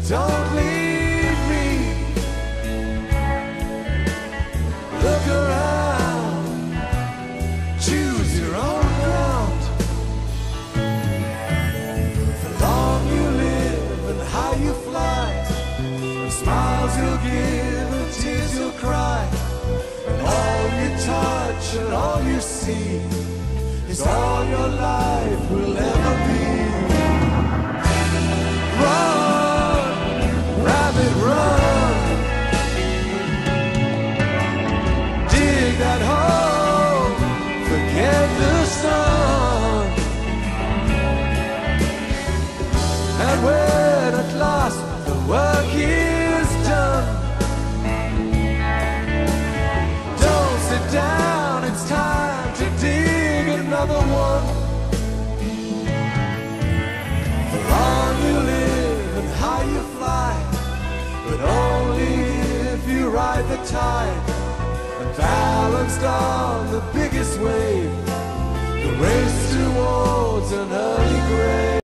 don't leave me. Look around, choose your own ground. The long you live and high you fly, and smiles you'll give and tears you'll cry, and all you touch and all you see is all your life will ever be. Run, rabbit, run. Dig that hole, forget the sun. And when at last the work is done, don't sit down, it's time to dig another one. The long you live and high you fly, but only if you ride the tide, and balanced on the biggest wave, the race towards an early grave.